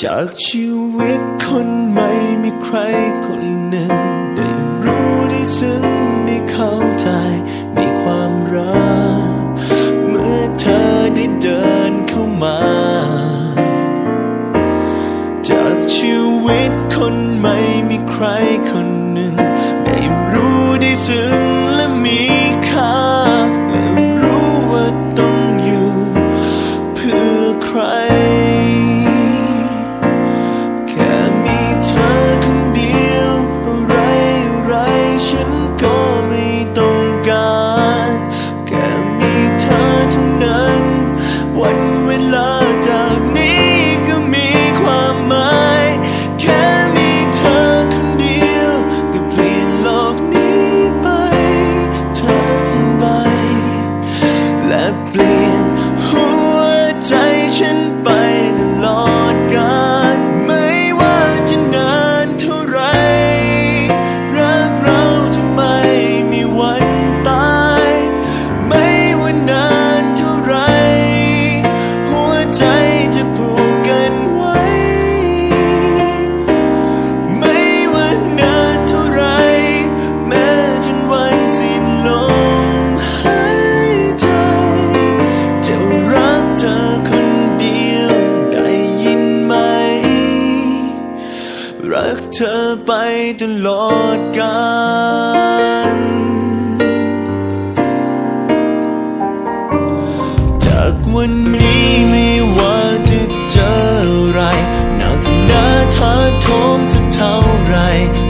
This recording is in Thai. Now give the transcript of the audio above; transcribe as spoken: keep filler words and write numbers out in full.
จากชีวิตคนใหม่มีใครคนหนึ่งได้รู้ได้ซึ้งได้เข้าใจในความรักเมื่อเธอได้เดินเข้ามาจากชีวิตคนใหม่มีใครคนหนึ่งได้รู้ได้ซึ้งและมีค่าและรู้ว่าต้องอยู่เพื่อใครแค่มีเธอคนเดียวอะไรอะไรฉันก็ไม่ต้องการแค่มีเธอเท่านั้นวันเวลาจากนี้ก็มีความหมายแค่มีเธอคนเดียวก็เปลี่ยนโลกนี้ไปทั้งใบและเปลี่ยนหัวใจฉันไปตลอดกาลไม่ว่าจะนานเท่าไรรักเราจะไม่มีวันตายไม่ว่านานเท่าไรหัวใจจะผูกกันไว้ไม่ว่านานเท่าไรแม้จนวันสิ้นลมหายใจจะรักเธอคนเดียวได้ยินไหมรักเธอไปตลอดกาลจากวันนี้ไม่ว่าจะเจออะไรหนักหนาท้าโถมสักเท่าไร